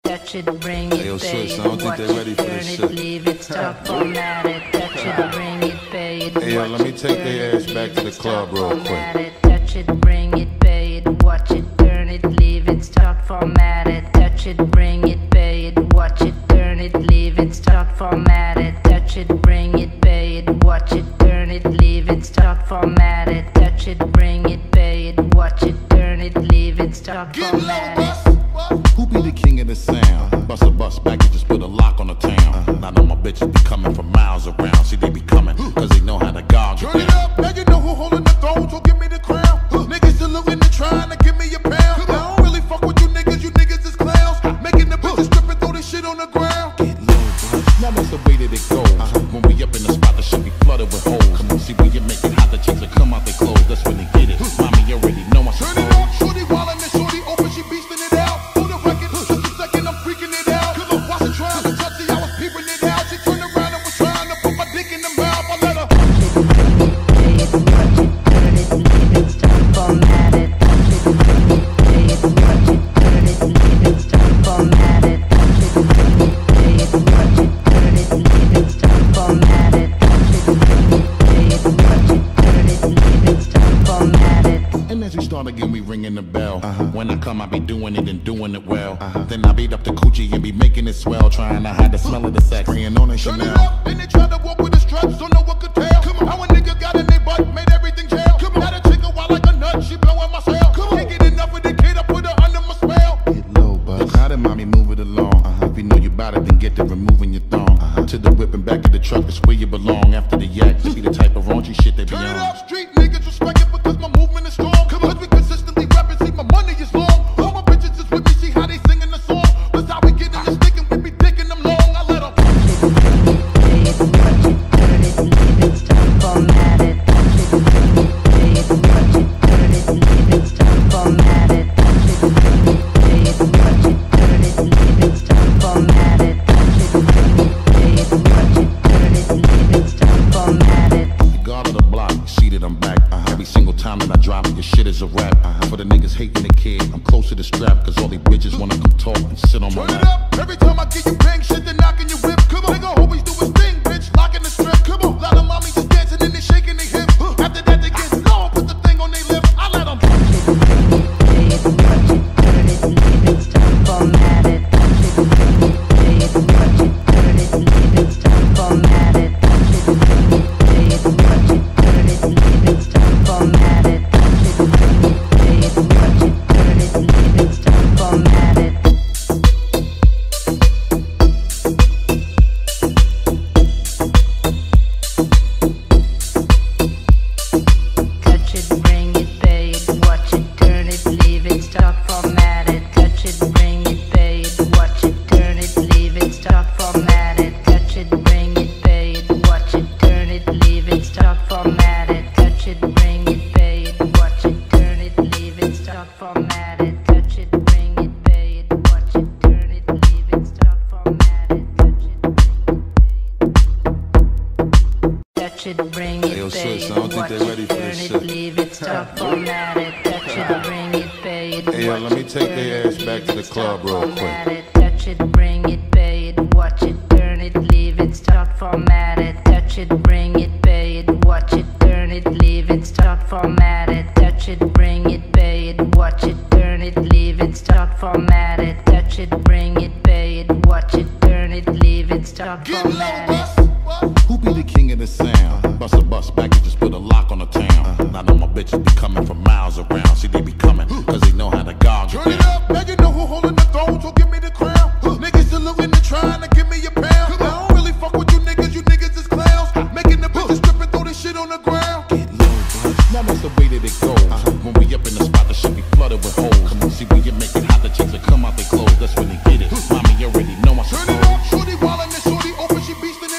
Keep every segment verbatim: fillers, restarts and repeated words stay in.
touch it, bring it, Hey, yo, pay sis, it, I don't think watch they it, ready for turn this it, shit. leave it, stop, format it, touch it, bring it, pay it, Hey, yo, watch let me it, take turn their it, ass back leave to the it, club stop, real format quick. it, touch it, bring it, pay it, watch it, turn it, leave it, stop, format it, touch it, bring it, pay it, watch it, turn it, leave it, stop, format it, touch it, bring it, pay it, watch it, turn it, leave it, stop, format it, touch it, bring it, pay it, watch it, turn it, leave it, stop, format it. Who be the king of the sound? Bust a bus back and just put a lock on the town. Now know my bitches be coming from miles around. See, they be coming, cause they know how to gog you Turn it down. up, now you know who holding the throne, so give me the crown. Niggas saluting and trying to give me a pound. I don't really fuck with you niggas, you niggas is clowns. Making the bitches strip and throw this shit on the ground. Get low, bro. Now that's the way that it goes. When we up in the spot, the shit be flooded with holes. See, when you make it hot, the chicks will come out their clothes. That's when they get it. Mommy, you already know my Turn it up, shorty wildin' and shorty open, she beastin' it out. For the record, just a second, I'm freaking it out. Cause I wasn't trying to touch it, I was peeping it out. She turned around and was trying to put my dick in the mouth. I let her. And as we start again, we ringing the bell. Uh-huh. When I come, I be doing it and doing it well. Uh-huh. Then I beat up the coochie and be making it swell, trying to hide the smell of the sex, spraying on a Turn it Chanel. up, then they tried to walk with the straps, so no one could tell. Come on. How a nigga got in their butt, made everything jail. Come on. Got a chick a wild like a nut, she blowing my cell. Come on. Can't get enough of the kid, I put her under my spell. Get low, bud. Now then, mommy, move it along. Uh-huh. If you know you bout it, then get to removing your thong. Uh-huh. To the whip and back of the truck is where you belong. After the yak, see the type of raunchy shit they be Turn it on. up, street niggas respect it because my movement is strong. Come on. Cause we consistently rap and see my money is long. All my bitches is with me, see how they singing the song. That's how we get in the stick and we be dicking them long. I let them. God of the block, see that I'm back. Uh-huh. Every single time that I drop it, your shit is a rap. Uh-huh. For the niggas hating the kid, I'm close to the strap, cause all these bitches wanna come talk and sit on my Turn it lap. up, every time I get you bang shit, then knocking your whip. Come on, nigga always do his thing, bitch, locking the strip. Come on, lot of mommies just dancing and they shaking their hips. After that they get low, put the thing on their lip. I let them. Touch it, bring it, pay it, watch it, turn it, leave it, stop, format it. Touch it, bring it, pay it, watch it, turn it, leave it, stop, format it. Touch it, bring it, pay it, watch it, turn it, leave it, stop, format it. Touch it, bring it, pay it, watch it, turn it, leave it, stop, format it. Touch it, bring it, pay it, watch it, turn it, leave it, stop, format it. Touch it, bring it, Hey, yo, pay sis, it, I don't think watch they it, ready for turn this it, shit. leave it, stop, format it. Touch it, bring it, pay it, Hey, yo, watch let me it, take turn their it, ass back to leave the it, club stop, real format quick. it. Touch it, bring it, pay it, watch it, turn it, leave it, stop, format it. Touch it, bring it, pay it, watch it, turn it, leave it, stop, format it. Touch it, bring it, pay it, watch it, turn it, leave it, stop, format it. Touch it, bring it, pay it, watch it, turn it, leave it, stop, Get format low, it. bus. Who be the king of the sound? Bust a bus back and just put a lock on the town. Now know my bitches be coming from miles around. See, they be coming, cause they know how to gog you Turn it down. up, now you know who holding the throne, so give me the crown. Niggas saluting and trying to give me a pound. I don't really fuck with you niggas, you niggas is clowns. Making the bitches strip and throw this shit on the ground. Get low, bud. Now that's the way that it goes. Uh-huh. When we up in the spot, the shit be flooded with holes. See, when you make it hot, the chicks will come out their clothes. That's when they get it. Mommy, you already know my Turn it up, shorty wildin' and shorty open, she beastin' it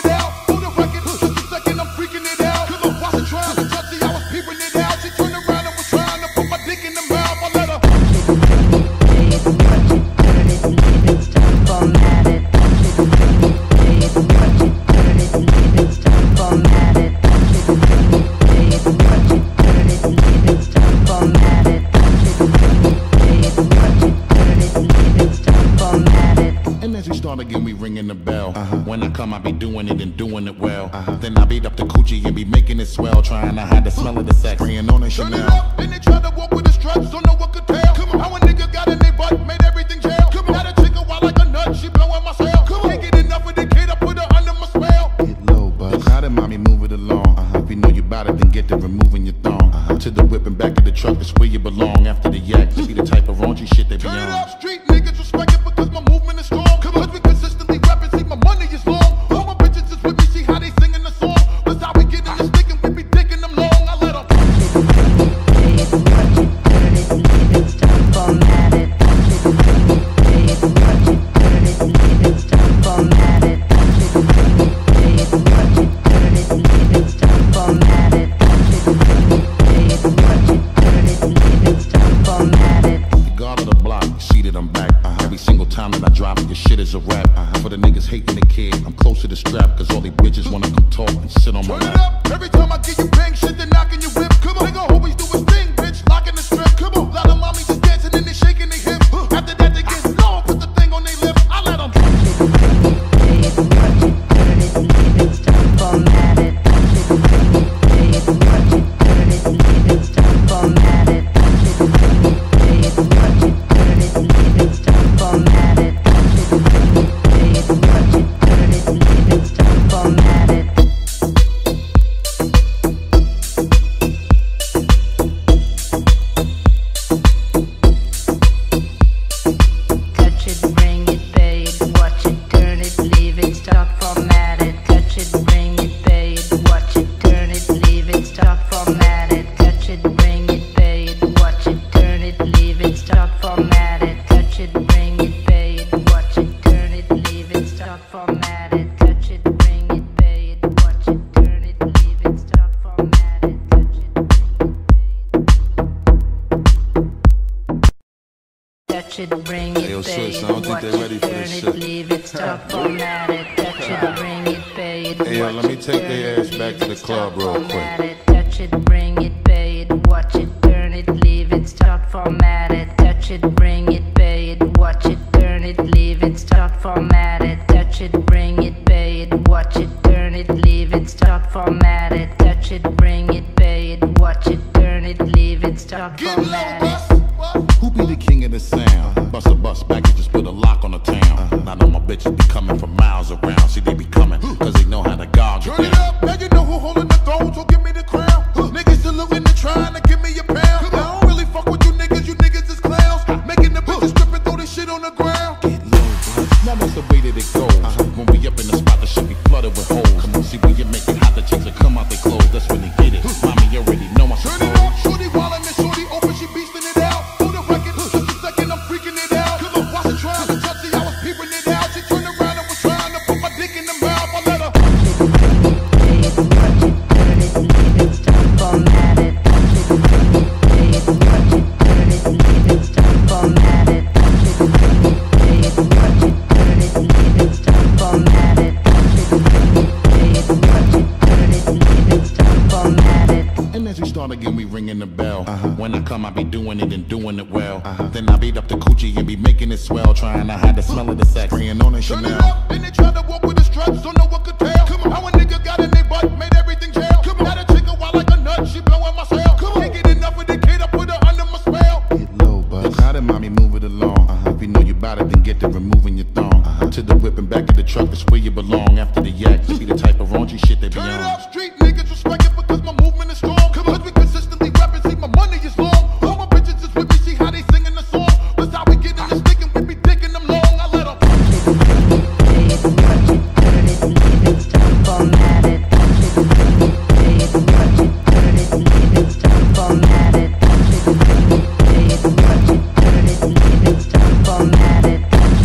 as we start again, we ringing the bell. Uh-huh. When I come, I be doing it and doing it well. Uh-huh. Then I beat up the coochie and be making it swell, trying to hide the smell of the sex, spraying on a Turn it Chanel. up, then they try to walk with the straps, don't know what could tell. Come on, how a nigga got in their butt, made everything jail. Come on, got a chick a wild like a nut, she blowing my cell. Come on, can't get enough of the kid, I put her under my spell. Get low, bud. Now then, mommy, move it along. Uh-huh. If you know you bout it, then get to removing your thong. Uh-huh. To the whip and back of the truck, that's where you belong. After the yak, to be the type of raunchy shit they be Turn it on. up, street niggas respect it because my movement is strong. Come on, cause we consistently rapping, see my money is long. All my bitches is with me, see how they singing the song. That's how we get in the stick and we be digging them long. I let them Formatted. The guard of the block, see that I'm back. Uh-huh. Every single time that I drop it, your shit is a rap. Uh-huh. For the niggas hating the kid, I'm close to the strap, cause all these bitches wanna come talk and sit on my turn it lap. up. Every time I get you bang shit, they're knocking your whip. Come on, nigga always do his thing, bitch, locking the strip. Come on, lot of mommies just dancing and they shaking their hips. After that they get low, put the thing on their lips. I let them Formatted. Touch it, bring it, pay it, watch it, turn it, leave it, stop, formatted. Touch it, bring it, pay it, watch it, turn it, leave it, stop, formatted. Touch it, bring it, pay it, watch it, turn it, leave it, stop, formatted. Touch it, bring it, pay it, watch it, turn it, leave it, stop, formatted. Touch it, bring it, pay it, watch it, turn it, leave it, stop, formatted. Touch it, bring it, pay it. Touch it, bring Hey, yo, it, pay sis, it, I don't think watch they it, ready for turn this it, shit. leave it, stop, formatted. Touch it, bring it, pay it. Hey, yo, watch let me it, take turn their it, ass back leave to the it, club stop, real quick. formatted. Touch it, bring it, pay it, watch it, turn it, leave it, stop, formatted. Touch it, bring it, pay it, watch it, turn it, leave it, stop, formatted. Touch it, bring it, pay it, watch it, turn it, leave it, stop, formatted. Touch it, bring it, pay it, watch it, turn it, leave it, stop, get low, formatted. bus. Who be the king of the sound? Bust a bus back and just put a lock on the town. Now know my bitches be coming from miles around. See, they be coming, cause they know how to gog it Turn it down. up, now you know who holding the throne, so give me the crown. Niggas saluting and trying to give me a pound. I don't really fuck with you niggas, you niggas is clowns. Making the bitches strip and throw this shit on the ground. Get low, bud. Now that's the way that it goes. Uh-huh. When we up in the spot, the shit be flooded with holes. Come on, see when you make it hot, the chicks will come out their clothes. That's when they get it. Mommy, you already know I'm Turn it up, shorty wildin' and shorty open, she beastin' it out. For the record, just a second, I'm freaking it out. Come on, watch her trying to touch it, I was peeping it out. She turned around and was trying to put my dick in the mouth. I let her Formatted. Formatted. Formatted. And as we start again, we ringing the bell. Uh-huh. When I come, I be doing it and doing it well. Uh-huh. Then I beat up the coochie and be making it swell, trying to hide the smell of the sex, spraying on a turn it Chanel. up, then they try to walk with the straps, don't know what could tell. Come on, how a nigga got in their butt, made everything jail. Come on, got a chick a wild like a nut, she blowing my cell. Come on, can't get enough of the kid, I put her under my spell. Get low, bud. Now then, mommy, move it along. Uh-huh. If you know you bout it, then get to removing your thong. Uh-huh. To the whip and back of the truck, that's where you belong. After the yak, to be the type of raunchy shit they be Turn it on. up, street niggas respect it because my movement is strong. Come on, cause we consistently rapping, see my money is long. All my bitches is with me, see how they singing the song. That's how we get in the stick and we be digging them long. I let them Formatted. Formatted. Formatted.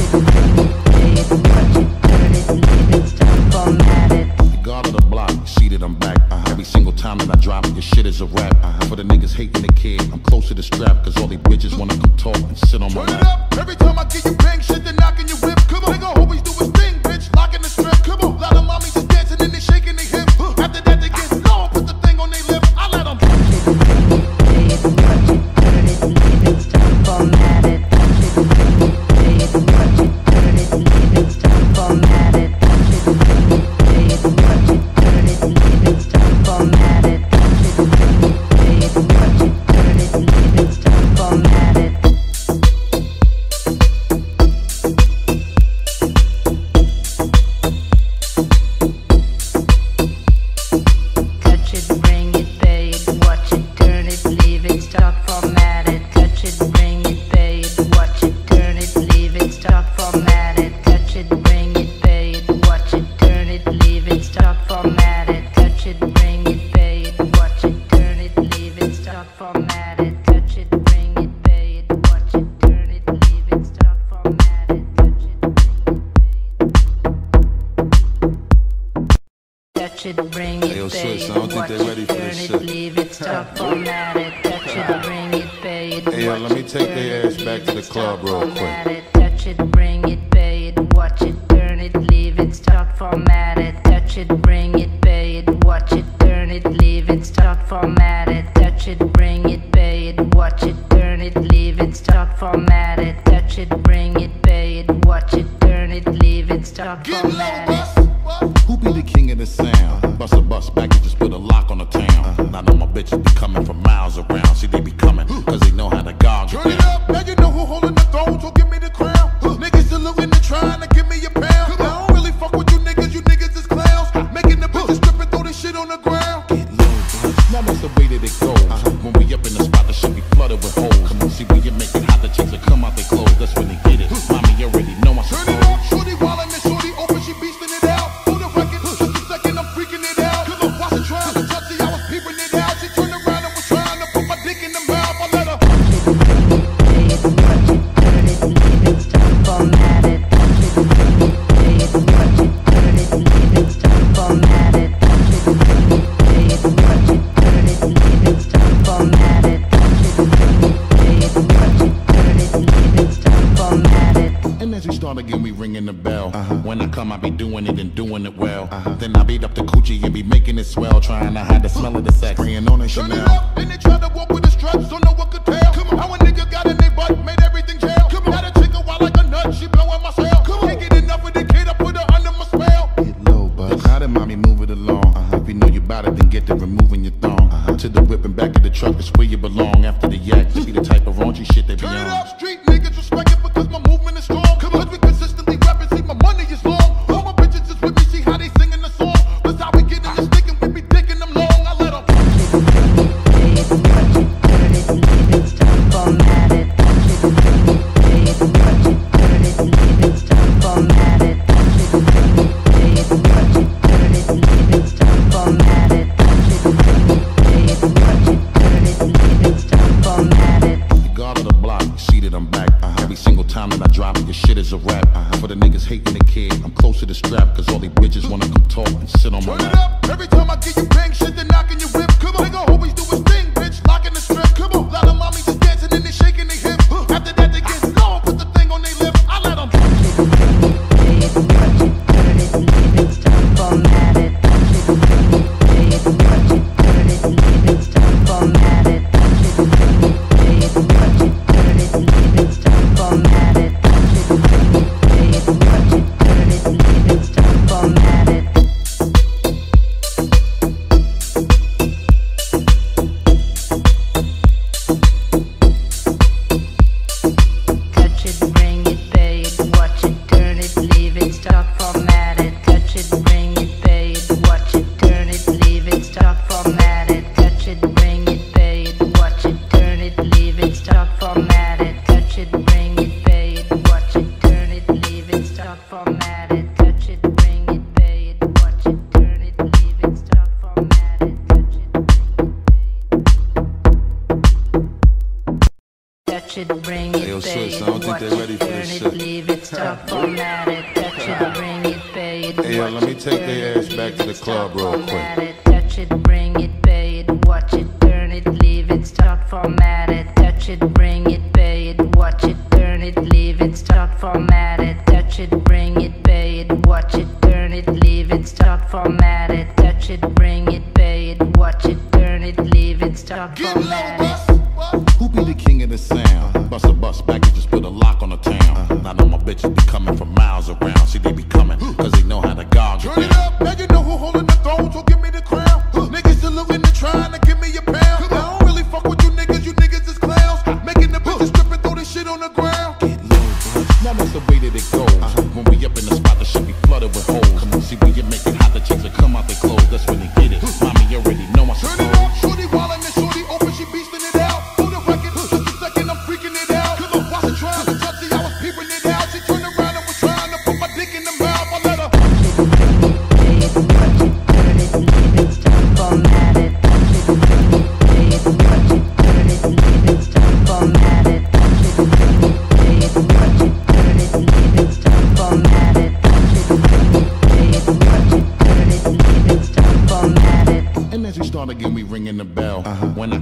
Formatted. The guard of the block, see that I'm back. Uh-huh. Every single time that I drop it, your shit is a rap. Uh-huh. For the niggas hating the kid, I'm close to the strap, cause all these bitches wanna come talk and sit on my turn it lap. up. Every time I get you bang shit, they're knocking your whip. Come on, nigga always do his thing, bitch, locking the strip. Come on, lot of mommies just dancing and they shaking their hips. After that they get low, put the thing on their lips. I let them Formatted. touch it, bring it, Hey, yo, pay sis, it, I don't think watch they it, ready for turn this it, shit. leave it, stop, format it, touch it, bring it, pay it, Hey, yo, watch let me it, take turn their it, ass back leave to the it, club stop, real quick. format it, touch it, bring it, pay it, watch it, turn it, leave it, stop, format it, touch it, bring it, pay it, watch it, turn it, leave it, stop, format it, touch it, bring it, pay it, watch it, turn it, leave it, stop, format it, touch it, bring it, pay it, watch it, turn it, leave it, stop, Get low, format it. bus. Who be the king of the sound? Bust a bus back and just put a lock on the town. I know my bitches be coming from miles around. See, they be coming, cause they know how to gouge Turn it it up, now you know who holding the throne, so give me the crown. Niggas saluting and trying to give me a pound. I don't really fuck with you niggas, you niggas is clowns. Making the bitches strip and throw this shit on the ground. Get low, bus. Now that's the way that it goes. When we up in the spot, the shit be flooded with holes. Come on, see, when you make it hot, the chicks will come out their clothes. That's when they get it. Mommy, you already know I'm Turn it supposed. up, shorty wildin' and shorty open, she beastin' it out. For the record, just a second, I'm freaking it out. Cause I wasn't trying to touch it, I was peeping it out. She turned around and was trying to put my dick in the mouth. I let her. And as we start again, we ringing the bell. When I come, I be doing it and doing it well. Then I beat up the coochie and be making it swell. Trying to hide the smell of the sex. Spraying on it, Turn it Chanel. up, and they try to walk with the struts, so no one could tell. Come on, how a nigga got in their butt, made everything jail. Come on, got a chick a wild like a nut, she blowing my cell. Come on, can't get enough of the kid, I put her under my spell. Get low, bus. Now then, mommy, move it along. If you know you bout it, then get to removing your thong. To the whip and back of the truck is where you belong. After the yak, to be the type of raunchy shit they be Turn it on. up, street niggas respect it because my movement is strong. Come on, cause we consistently rapping, see my money is long. All my bitches is with me, see how they singing the song. That's how we get in the stick and we be dicking them long. I let them. The guard of the block, you see that I'm back. Every single time that I drop it, your shit is a rap. For the niggas hating the kid, I'm close to the strap. Cause all these bitches wanna come talk and sit on my Turn it lap. up, every time I get you bang shit, they knocking your whip. Come on, nigga always do his thing, bitch, locking the strip. Come on, lot of mommies just dancing and they shaking their hip. After that they get low, put the thing on their lip. I let them. Touch it, bring it, pay it, watch it, turn it, leave it, stop, format it. Touch it, bring it, pay it, watch it, turn it, leave it, stop, format it. Touch it, bring it, pay it, watch it, turn it, leave it, stop, format it. Touch it, bring it, pay it, watch it, turn it, leave it, stop, format it. Touch it, bring it, pay it, watch it, turn it, leave it, stop, format it. Touch it, Touch it, bring Hey, yo, it, pay sis, it, I don't think watch they it, ready for turn this it, shit. leave it, stop, format it. Touch it, bring it, pay it, Hey, yo, watch let me it, take turn their it, ass back leave to the it, club stop, real format quick. it. Touch it, bring it, pay it, watch it, turn it, leave it, stop, format it. Touch it, bring it, pay it, watch it, turn it, leave it, stop, format it. Touch it, bring it, pay it, watch it, turn it, leave it, stop, format it. Touch it, bring it, pay it, watch it, turn it, leave it, stop, Get low, format it. bus. Who be the king of the sound? Bust a bus back and just put a lock on the town. I know my bitches be coming from miles around. See, they be coming, cause they know how to gouge Turn it. it up, now you know who holding the throne, so give me the crown. Niggas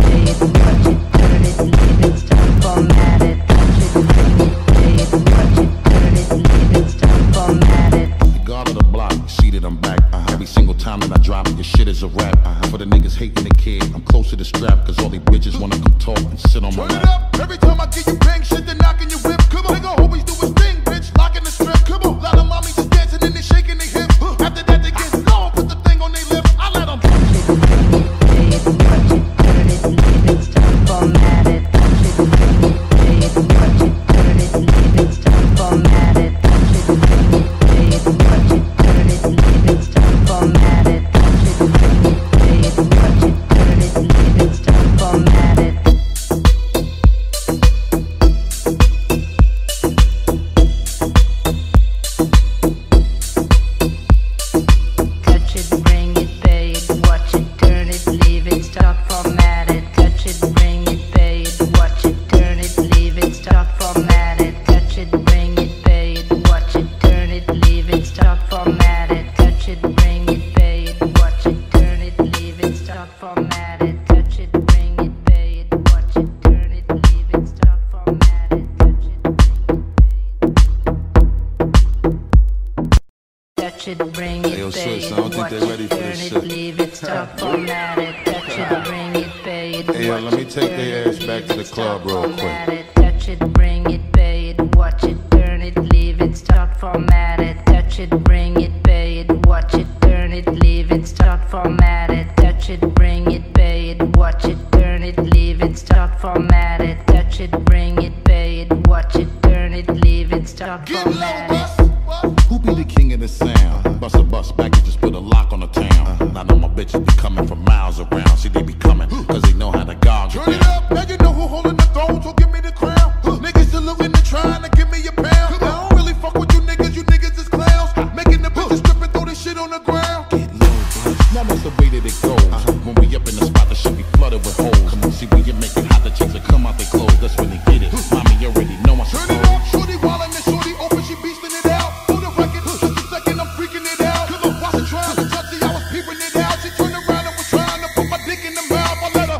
pay it, watch it, turn it, leave it, stop, format it, touch it, bring it, pay it, watch it, turn it, leave it, stop, format it. The god of the block, see that I'm back. Uh-huh. Every single time that I drop it, your shit is a rap. Uh-huh. For the niggas hating the kid, I'm closer to strap, cause all these bitches wanna come talk and sit on my Turn it lap. up. Every time I get you bang, shit, they knocking your whip. Come on, nigga, always do his thing, bitch, locking the strip. Come on, lot of mommies is dancing and they shaking their hips. After that, they get low, put the thing on their lips. I let them. Touch it, bring it, pay it, watch it, turn it, leave it, stop, format it, touch it, bring it, pay it, watch it, turn it, leave it, stop, format it, touch it, bring it, it, bring it, Hey, yo, pay sis, it, I don't think watch they it, ready for turn this it, shit. leave it, stop, format it, touch it, bring it, pay it, Hey, yo, watch let me it, take turn their it, ass back leave to the it, club stop, real format quick. it, touch it, bring it, pay it, watch it, turn it, leave it, stop, format it, touch it, bring it, pay it, watch it, turn it, leave it, stop, format it, touch it, bring it, pay it, watch it, turn it, leave it, stop, format it, touch it, bring it, pay it, watch it, turn it, leave it, stop, Get low, format it. bus. Who be the king of the sound? Bust a bus back and just put a lock on the town. I know my bitches be coming from miles around. See, they be coming, cause they know how to gog Turn it it down. up, now you know who holding the throne, so give me the crown. Niggas saluting and trying to give me a pound. I don't really fuck with you niggas, you niggas is clowns. Making the bitches strip and throw this shit on the ground. Get low, bus. Now that's the way that it goes. When we up in the spot, the shit be flooded with hoes. See, when you make it hot, the chicks will come out their clothes. That's when they get it. Mommy, you already know my Turn it up, shorty wildin' and shorty open, she beastin' it out. For the record, just a second, I'm freaking it out. Cause I'm watching trying to touch it, I was peeping it out. She turned around and was trying to put my dick in the mouth. I let her.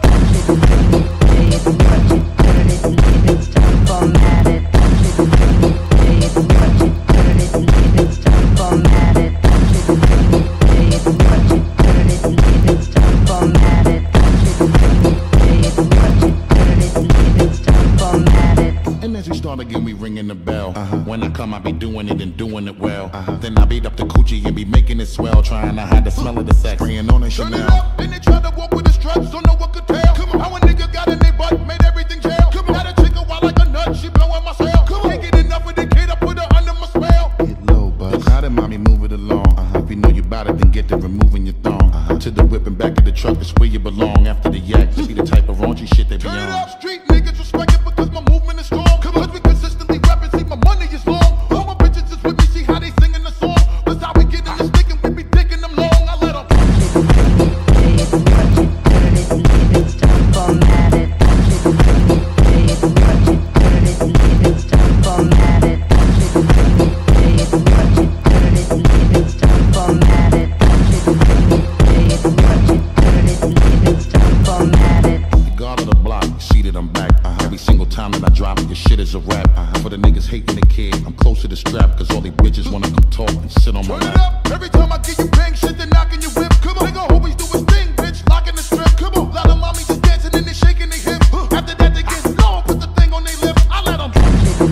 And as we start again, we ringing the bell. When I come, I be doing it and doing it well. Then I beat up the coochie and be making it swell. Trying to hide the smell of the sex. Spraying on a Turn it Chanel. up, then they try to walk with the straps, don't know what could tell. Come on. How a nigga got in their butt, made everything jail. Come on. Got a chick a wild like a nut, she blowing my cell. Come on. Can't get enough of the kid, I put her under my spell. Get low, bud. How did mommy move it along? If you know you bout it, then get to removing your thong. To the whip and back of the truck is where you belong. After the yak, you see the type of raunchy shit they be Turn it on. up, street niggas respect it because my movement is strong. Come on. Cause we consistently rap and see my money is long. All my bitches is with me, see how they singing the song. That's how we get in the stick and we be dicking them long. I let them. The guard of the block, see that I'm back. Every single time that I drop it, your shit is a rap. For the niggas hating the kid, I'm close to the strap. Cause all these bitches wanna come talk and sit on my Turn it lap. up, every time I get you bang shit, then knocking your whip. Come on, nigga always do his thing, bitch, locking the strip. Come on, lot of mommies just dancing and they shaking their hips. After that they get low, put the thing on their lip. I let them.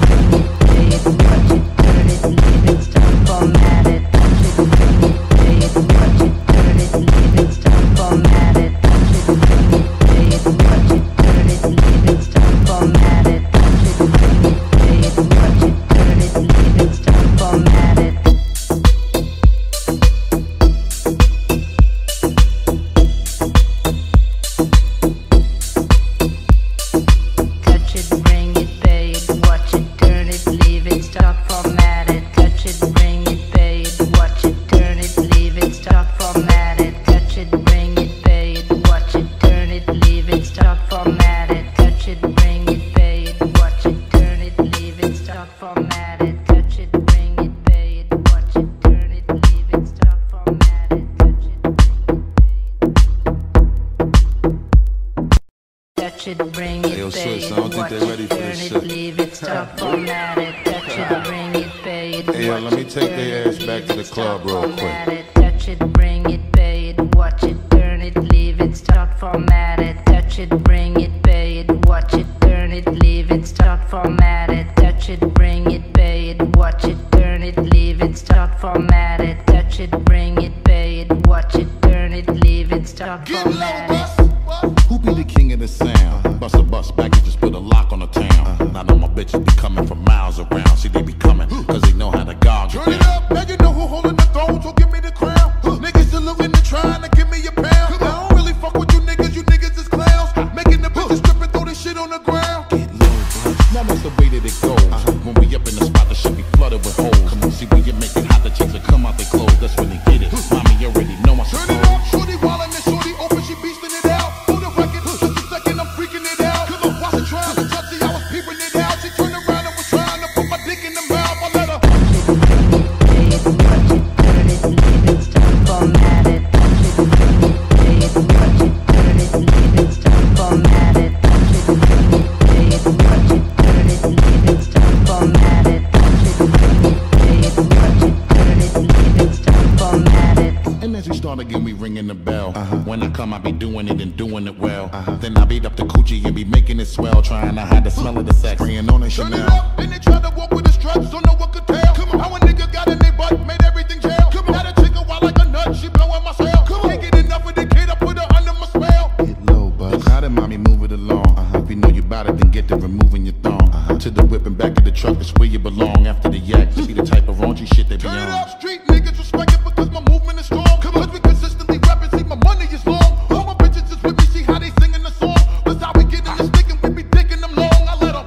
Touch it, bring it, pay it, watch it, turn it, leave it, stop, format it. Touch it, bring it, pay it, watch it, turn it, leave it, stop, format it. Touch it, bring it, pay it, watch it, turn it, leave it, stop, format it. Touch it, bring it, pay it, watch it, turn it, leave it, stop, format it. Touch it, bring it, pay it, watch it, turn it, leave it, stop, format it. Touch it, Touch it, bring Hey, yo, it, pay sis, I it, don't think watch they it, ready for turn this it, shit. leave it, stop, format it. Touch it, bring it, pay it, Hey, yo, watch let me it, take turn their it, ass back to leave the it, club stop, real format quick. it. Touch it, bring it, pay it, watch it, turn it, leave it, stop, format it. Touch it, bring it, pay it, watch it, turn it, leave it, stop, format it. Touch it, bring it, pay it, watch it, turn it, leave it, stop, format it. Touch it, bring it, pay it, watch it, turn it, leave it, stop, Get low, format it. bus. Who be the king of the sound? Bust a bus back and just put a lock on the town. I know my bitches be coming from miles around. See, they be coming, cause they know how to gog it Turn it down. up, now you know who holding the throne, so give me the crown. Niggas saluting and trying to give me a pound. I don't really fuck with you niggas, you niggas is clowns. Making the bitches strip and throw this shit on the ground. Get low, bud. Now that's the way that it goes. When we up in the spot, the shit be flooded with hoes. See, when you make it hot, the chicks will come out their clothes. That's when they get it. Mommy, you already know my Turn it up, shorty wildin' and shorty open, she beastin' it out. For the record, just a second, I'm freaking it out. Cause I'm watching trying to touch it, I was peeping it out. She turned around and was trying to put my dick in the come, I be doing it and doing it well. Uh-huh. Then I beat up the coochie and be making it swell, trying to hide the smell of the sex, spraying on a Turn it Chanel. up, then they try to walk with the straps, don't know what could tell. Come on, how a nigga got in their butt, made everything jail. Come on, got a chick a wild like a nut, she blowing my cell. Come on, can't get enough of the kid, I put her under my spell. Get low, bud. Now then, mommy, move it along. Uh-huh. If you know you bout it, then get to removing your thong. Uh-huh. To the whip and back of the truck, that's where you belong. After the yak, to be the type of raunchy shit they be Turn it on. up, street niggas respect it because my movement is strong. Come on, cause we consistently rap and see my money is long. All my bitches is with me, see how they singing the song. That's how we get in the stick and we be digging them long. I let them.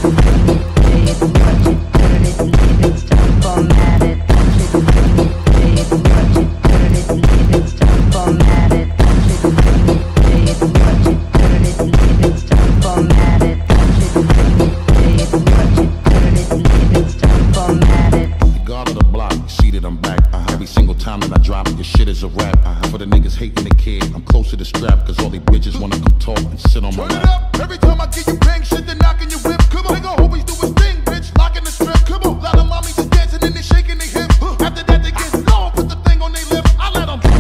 God of the block, you see that I'm back. Uh-huh. Every single time that I drop it, your shit is a rap. Uh-huh. For the niggas hating the kid, I'm close to the strap, cause all these bitches wanna come talk and sit on my Turn it lap. up, every time I get you bang shit, they're knocking your whip. Come on, nigga always do his thing, bitch, locking the strip. Come on, lot of mommies just dancing and they shaking their hips. After that they get low, put the thing on their lip. I let them.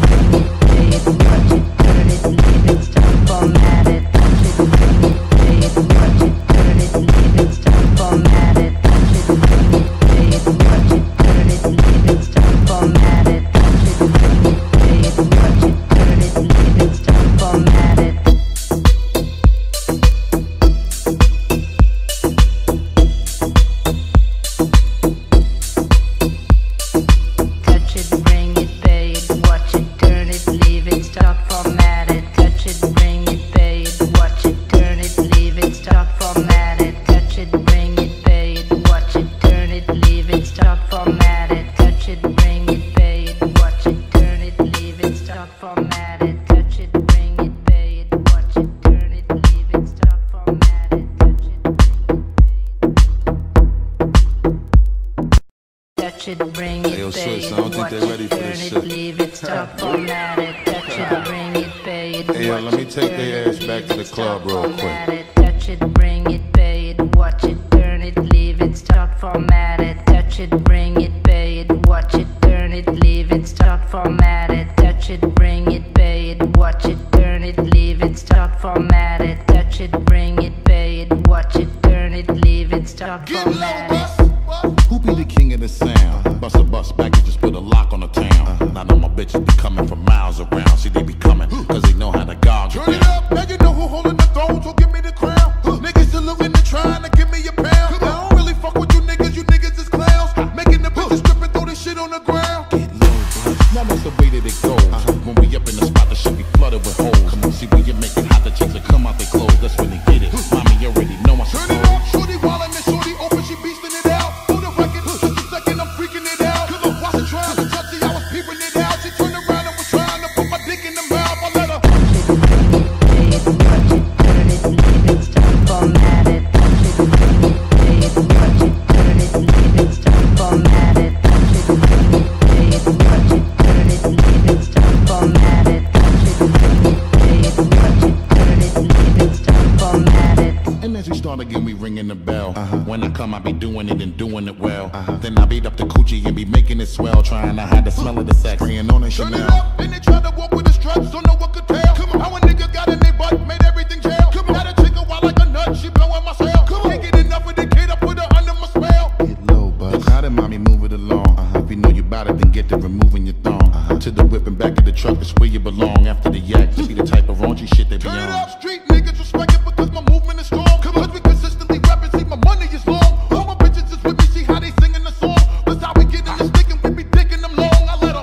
Touch it, bring it, pay it, watch it, turn it, leave it, stop, format it. Touch it, bring it, pay it, watch it, turn it, leave it, stop, format it. Touch it, bring it, pay it, watch it, turn it, leave it, stop, format it. Touch it, bring it, pay it, watch it, turn it, leave it, stop, format it. Touch it, bring it, pay it, watch it, turn it, leave it, stop, format it. Touch it, Touch it, bring it, Hey, yo, pay sis, it, I don't think watch they it, ready for turn this it, shit. leave it, stop, format it. Touch it, bring it, pay it, Hey, yo, watch let me it, take turn their it, ass back leave to the it, club stop, real quick. format it. Touch it, bring it, pay it, watch it, turn it, leave it, stop, format it. Touch it, bring it, pay it, watch it, turn it, leave it, stop, format it. Touch it, bring it, pay it, watch it, turn it, leave it, stop, format it. Touch it, bring it, pay it, watch it, turn it, leave it, stop, Get low, format it. bus, bus. Who be the king of the sound? Bust a bus back and just put a lock on the town. Now know my bitches be coming from miles around. See, they be coming, cause they know how to gog you Turn it down. up, now you know who holding the throne, so give me the crown. Niggas saluting and trying to give me a pound. I don't really fuck with you niggas, you niggas is clowns. Making the bitches strip and throw this shit on the ground. Get low, bud. Now that's the way that it goes. Uh-huh. When we up in the spot, the shit be flooded with holes. Come on, see when you make it hot, the chicks will come out their clothes. That's when they get it. Mommy, you already know I Turn it up, shorty wildin' and shorty open, she beastin' it out. Hold the record, just a second, I'm freaking it out. Cause I wasn't trying to touch it, I was peeping it out. She turned around and was trying to put my dick in the mouth. I let her. And as we start again, we ringing the bell. Uh-huh. When I come, I be doing it and doing it well. Uh-huh. Then I beat up the coochie and be making it swell, trying to hide the smell of the sex, spraying on a Turn it Chanel. up, then they try to walk with the straps, don't know what could tell. Come on, how a nigga got in their butt, made everything jail. Come on, got a chick a wild like a nut, she blowing my cell. Come on, can't get enough of the kid, I put her under my spell. Get low, bud. Now then, mommy, move it along. Uh-huh. If you know you bout it, then get to removing your thong. Uh-huh. To the whip and back of the truck, that's where you belong. After the yak, to be the type of raunchy shit they be Turn it on. up, street niggas respect it because my movement is strong. Come on, cause we consistently rap and see my money is long. All my bitches is with me, see how they singing the song. That's how we get in the stick and we be digging them long. I let them.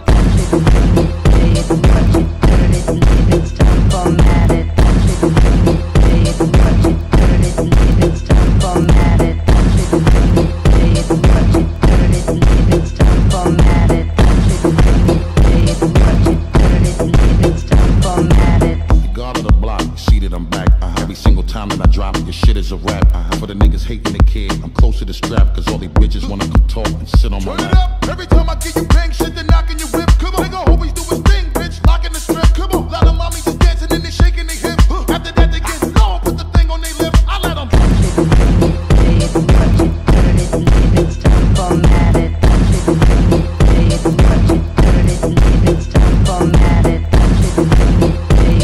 God of the block, you see that I'm back. Uh-huh. Every single time that I drop it, your shit is a rap. Uh-huh. For the niggas hating the kid, I'm close to the strap, cause all these bitches wanna come talk and sit on my Turn it lap. up, every time I get you bang shit, they're knocking your whip. Come on, nigga always do his thing, bitch, locking the strip. Come on, lot of mommies just dancing and they shaking their hips. After that they get low, put the thing on their lip. I let them. Format it.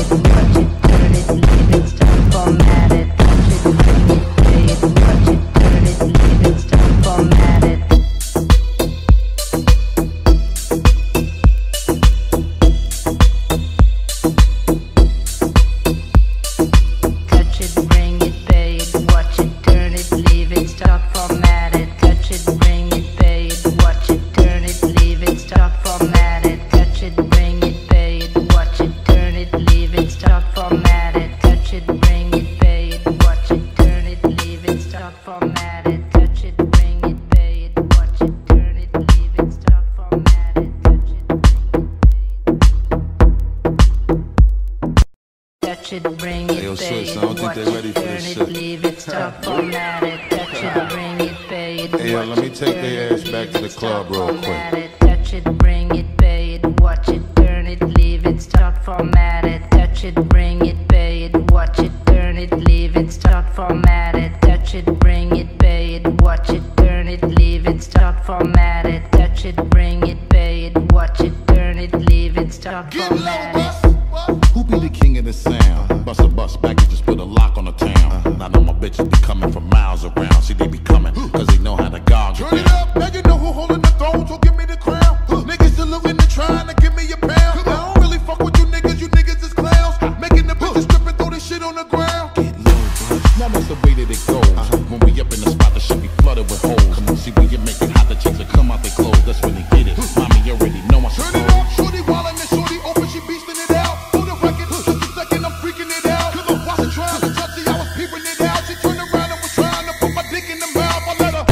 Touch it, bring it, Hey, yo, pay sis, it, I don't think watch they it, ready for turn this it, shit. leave it, stop, format it. Touch it, bring it, pay it, Hey, yo, watch let me it, take turn their it, ass back leave to it, the stop, club real format quick. it. Touch it, bring it, pay it, watch it, turn it, leave it, stop, format it. Touch it, bring it, pay it, watch it, turn it, leave it, stop, format it. Touch it, bring it, pay it, watch it, turn it, leave it, stop, format it. Touch it, bring it, pay it, watch it, turn it, leave it, stop, Get low, format it. bus, bus. Who be the king of the sound? Bust a bus back and just put a lock on the town. Now I know my bitches be coming from miles around. See, they be coming, cause they know how to gouge Turn it it up, now you know who holding the throne, so give me the crown. Niggas saluting and trying to give me a pound. I don't really fuck with you niggas, you niggas is clowns. Making the bitches strip and throw this shit on the ground. Get low, bus. Now that's the way that it goes. When we up in the spot, the shit be flooded with holes. Come on, see, when you make it hot, the chicks will come out their clothes. That's when they get it. Mommy, you already know I'm Turn it supposed. up, shorty wildin' and shorty open, she beastin' it out. Hold the record, just a second, I'm freaking it out. Cause I wasn't trying to touch it, I was peeping it out. She turned around and was trying to put my dick in the mouth. I let her.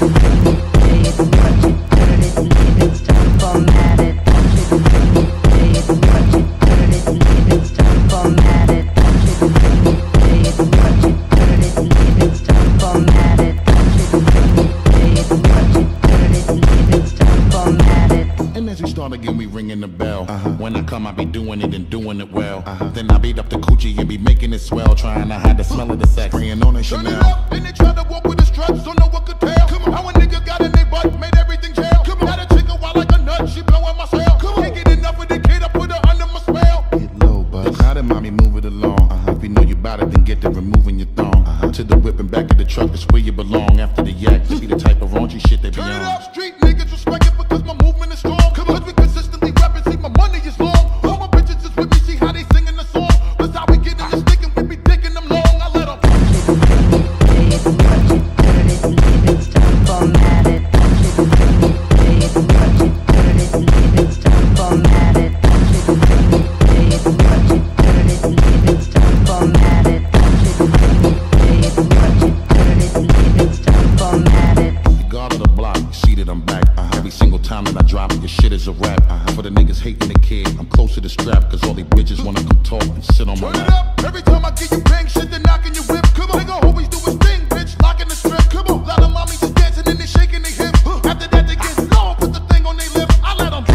And as we start again, we ringing the bell. When I come, I be doing it and doing it well. Then I beat up the coochie and be making it swell. Trying to hide the smell of the sex. Spraying on it, Turn it Chanel. up, then they try to walk with the struts, so no one could tell. Come on. How a nigga got in their butt, made everything jail. Come on. Got a chick a wild like a nut, she blowing my cell. Come on. Can't get enough of the kid, I put her under my spell. Get low, bus. Now then, mommy, move it along. If you know you bout it, then get to removing your thong. To the whip and back of the truck, it's where you belong. After the yak, to be the type of raunchy shit they be Turn it on. up, street niggas respect it because my movement is strong. Come on. Cause we consistently rapping, see my money is long. All my bitches is with me, see how they singing the song. That's how we get in the stick and we be digging them long. I let them. The guard of the block, you see that I'm back. Every single time that I drop it, your shit is a rap. For the niggas hating the kid, I'm close to the strap. Cause all these bitches wanna come talk and sit on my Turn it lap. up, every time I get you bang, shit, they knocking your whip. Come on, nigga always do his thing, bitch, locking the strip. Come on, lot of mommies just dancing and they shaking their hips. After that they get low, put the thing on their lips. I let them.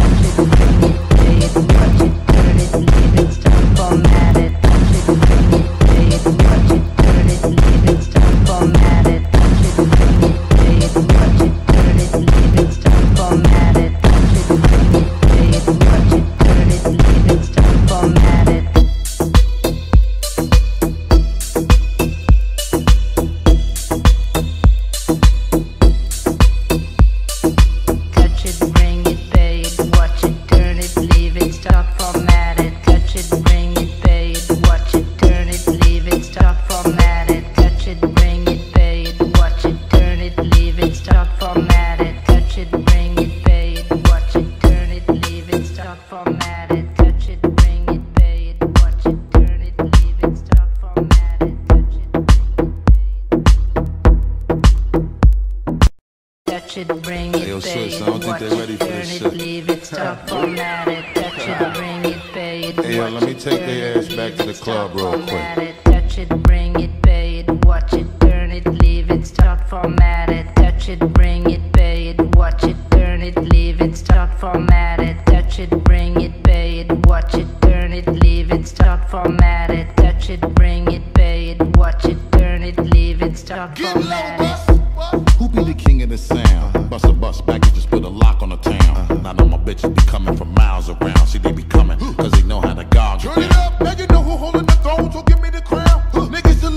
Touch it, bring it, pay it, watch it, turn it, leave it, stop, format it. Touch it, bring it, pay it, watch it, turn it, leave it, stop, format it. Touch it, bring it, pay it, watch it, turn it, leave it, stop, format it. Touch it, bring it, pay it, watch it, turn it, leave it, stop, format it. Touch it, bring it, pay it, watch it, turn it, leave it, stop, format it. Touch it, Touch it, bring Hey, it, yo, pay sis, it, I don't think watch they it, ready for turn this it, shit. leave it, stop, format it. Touch it, bring it, pay it, Hey, yo, watch let me it, take turn their it, ass back leave to it, the stop, club real format quick. it. Touch it, bring it, pay it, watch it, turn it, leave it, stop, format it. Touch it, bring it, pay it, watch it, turn it, leave it, stop, format it. Touch it, bring it, pay it, watch it, turn it, leave it, stop, format it. Touch it, bring it, pay it, watch it, turn it, leave it, stop, Get low, format it. bus, bus. Who be the king of the sound? Bust a bus back and just put a lock on the town. Now I know my bitches be coming from miles around. See, they be coming, cause they know how to gouge Turn it it up, now you know who holding the throne, so give me the crown. Niggas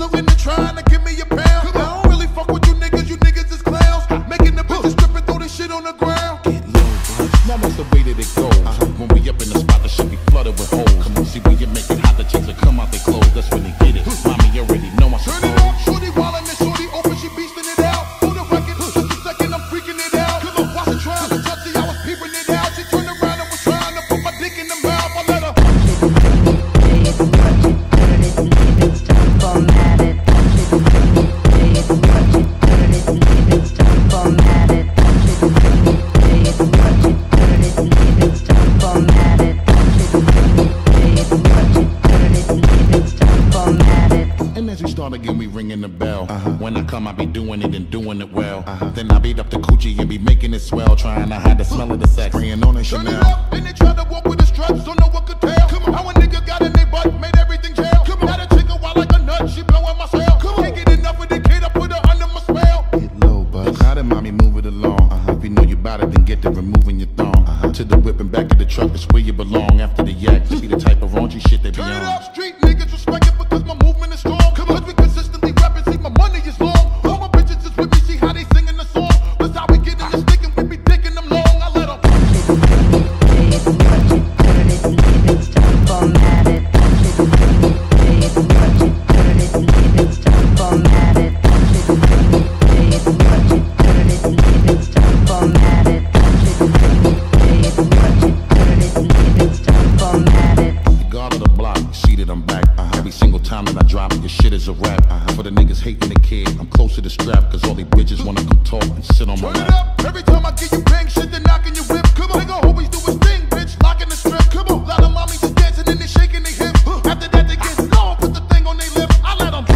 as we start again, we ringing the bell. Uh-huh. When I come, I be doing it and doing it well. Uh-huh. Then I beat up the coochie and be making it swell, trying to hide the smell of the sex. Spraying on a Turn Chanel. it up, and they try to walk with the struts, don't know what could tell. Come on. How a nigga got in their butt, made everything jail. Come on. Got a chick a wild like a nut, she blowing my cell. Come on. Can't get enough of the kid, I put her under my spell. Get low, bud. How did mommy move it along? Uh-huh. If you know you bout it, then get to removing your thong. Uh-huh. To the whip and back of the truck, it's where you belong. After the yak, to be the type of raunchy shit they be Turn on. it up, street niggas respect it because my movement is strong. Come on. Cause we consistently rapping, see my money is long. All my bitches is with me, see how they singing the song. That's how we get in the stick and we be dicking them long. I let them. God of the block, seated, I'm back. Uh-huh. Every single time that I drop it, your shit is a rap. Uh-huh. For the niggas hating the kid, I'm close to the strap, cause all these bitches wanna come talk and sit on my Turn it lap. up, every time I get you bang shit, they're knocking your whip. Come on, nigga always do his thing, bitch, locking the strip. Come on, lot of mommies just dancing and they shaking their hips. After that they get low, put the thing on their lips. I let them.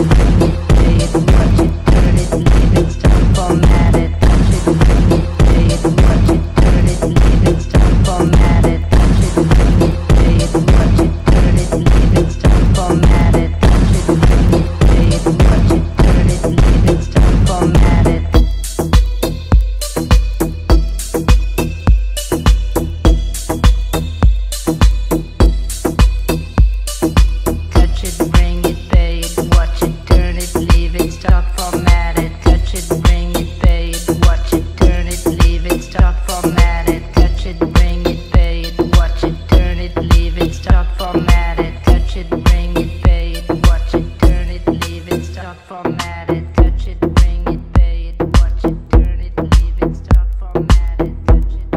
Touch it, bring it, pay it, watch it, turn it, leave it, stop, format it. Touch it, bring it, pay it, watch it, turn it, leave it, stop, format it. Touch it, bring it, pay it, watch it, turn it, leave it, stop, format it. Touch it, bring it, pay it, watch it, turn it, leave it, stop, format it. Touch it, bring it, pay it, watch it, turn it, leave it, stop, format it. Touch it,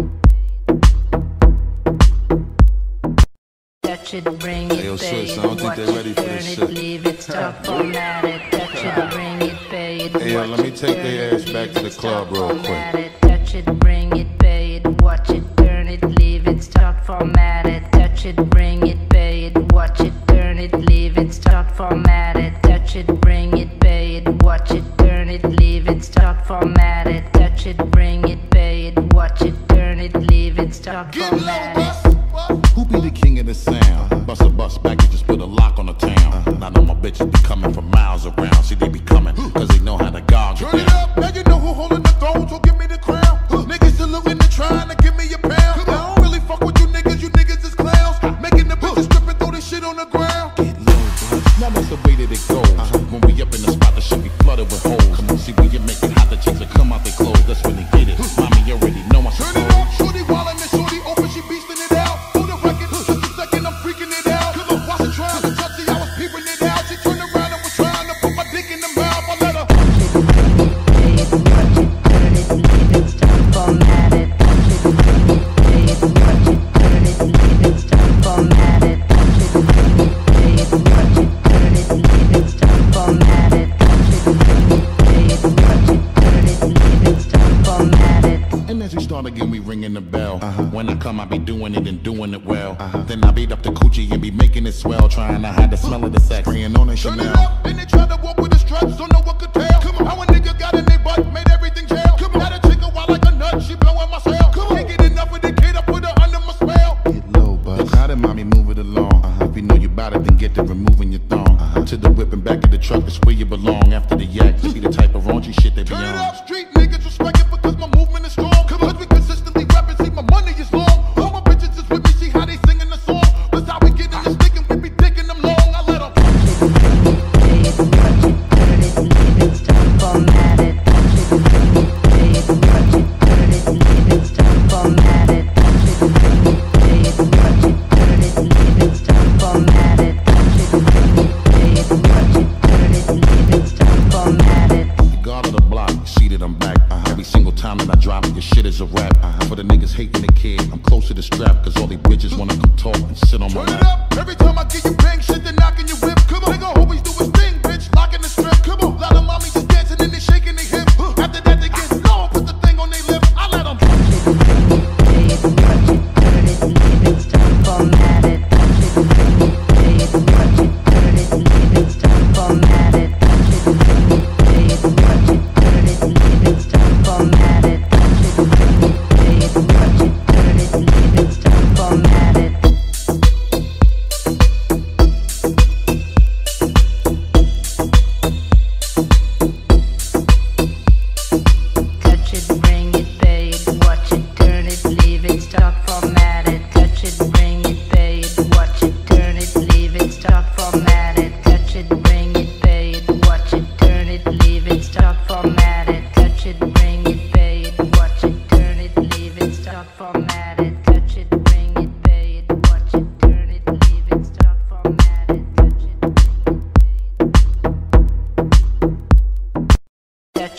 Touch it, bring it, Hey, yo, pay sis, it, I don't think watch they it, ready for turn this it, shit. leave it, stop, format it. Touch it, bring it, pay it, Hey, yo, watch let me it, take turn their it, ass back leave to the it, club stop, real format quick. it. Touch it, bring it, pay it, watch it, turn it, leave it, stop, format it. Touch it, bring it, pay it, watch it, turn it, leave it, stop, format it. Touch it, bring it, pay it, watch it, turn it, leave it, stop, format it. Touch it, bring it, pay it, watch it, turn it, leave it, stop, Get low, format it. bus, bus. Who be the king of the sound? Bust a bus back and just put a lock on the town. Now know my bitches be coming from miles around. See, they be coming, cause they know how to gouge it Turn it down. up, now you know who holding the throne, so give me the crown. Niggas saluting and trying to give me a pound. I don't really fuck with you niggas, you niggas is clowns. Making the bitches strip and throw this shit on the ground. Get low, bud. Now that's the way that it goes. When we up in the spot, the shit be flooded with holes. Come on, see, when you make it hot, the chicks will come out their clothes. That's when they get it. Mommy, you already know I Turn suppose. it up, shorty wildin' and shorty open, she beastin' it out. On the record, just a second, I'm freaking it out. Come on, watch her trying to touch it, I was peeping it out. She turned around and was trying to put my dick in the mouth. I let her. Format it. Format it. Format it. Format it. And as we start again, we ringing the bell. Uh-huh. When I come, I be doing it and doing it well. Uh-huh. Then I beat up the coochie and be making it swell, trying to hide the smell of the sex. Spraying on a Turn it Chanel. up, and they try to walk with the struts, don't know what could tell. Come on. How a nigga got in their butt, made everything jail. Come on. Got a chick a wild like a nut, she blowing my cell. Come on. Can't get enough of the kid, I put her under my spell. Get low, bud. How did mommy move it along? Uh-huh. If you know you bout it, then get to removing your thong. Uh-huh. To the whip and back of the truck, it's where you belong. After the yak, to be the type of raunchy shit they be Turn it on. up, street niggas respect it because my movement is strong. Come on. Cause we consistently rapping, see my money is long. All my bitches is with me, see how they singing the song. That's how we get in the stick and we be dicking them long. I let them. Format it. Format it. Format it. Format it. The God of the block, seated, I'm back. Uh-huh. Every single time that I drop it, your shit is a rap. Uh-huh. For the niggas hating the kid, I'm close to the strap, cause all these bitches wanna come talk and sit on my Turn it lap. up, every time I get you bang shit, they're knocking your whip. Come on, nigga always do his thing, bitch, locking the strip. Come on, lot of mommies just dancing and they shaking their hips. After that they get low, put the thing on their lips. I let them. Format it.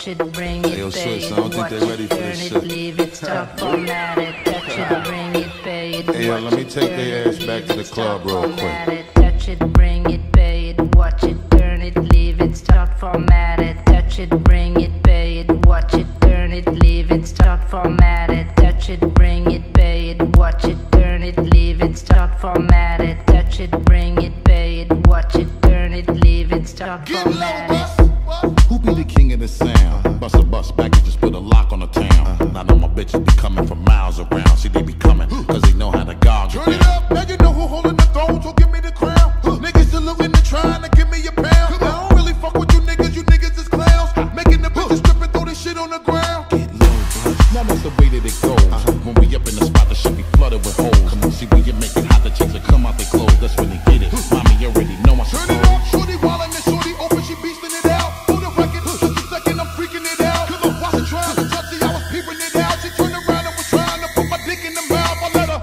touch it, bring it, Hey, yo, pay sis, it, I don't think watch they it, ready for turn this it, shit. leave it, stop, format it, touch it, bring it, pay it, Hey, yo, watch let me it, take turn their it, ass back leave to the it, club stop, real quick. format it, touch it, bring it, pay it, watch it, turn it, leave it, stop, format it, touch it, bring it, pay it, watch it, turn it, leave it, stop, format it, touch it, bring it, pay it, watch it, turn it, leave it, stop, format it, touch it, bring it, pay it, watch it, turn it, leave it, stop, Get low, format it. bus. Who be the king of the sound? Bust a bus back and just put a lock on the town. Now know my bitches be coming from miles around. See, they be coming, cause they know how to gouge Turn it it down. up, now you know who holding the throne, so give me the crown. Niggas saluting and trying to give me a pound. I don't really fuck with you niggas, you niggas is clowns. Making the bitches strip and throw this shit on the ground. Now that's the way that it goes. When we up in the spot, the shit be flooded with holes. Come on, see, when you make it hot, the chicks will come out their clothes. That's when they get it. Mommy already know I Turn suppose. it up, shorty wildin' and shorty open, she beastin' it out. For the record, just a second, I'm freaking it out. Come on, watch her trying to touch it, I was peeping it out. She turned around and was trying to put my dick in the mouth. I let her.